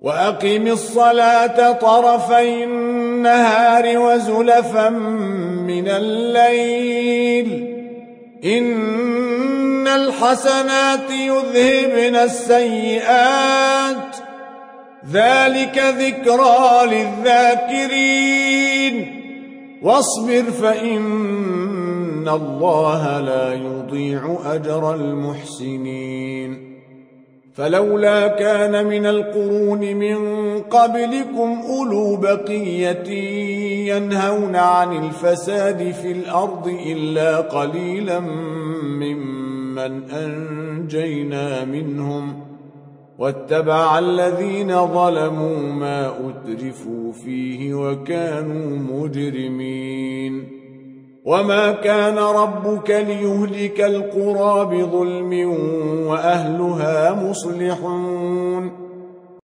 وأقم الصلاة طرفي النهار وزلفا من الليل إن الحسنات يذهبن السيئات ذلك ذكرى للذاكرين واصبر فإن الله لا يضيع أجر المحسنين فلولا كان من القرون من قبلكم أولو بقية ينهون عن الفساد في الأرض إلا قليلا ممن أنجينا منهم واتبع الذين ظلموا ما أترفوا فيه وكانوا مجرمين وما كان ربك ليهلك القرى بظلم وأهلها مصلحون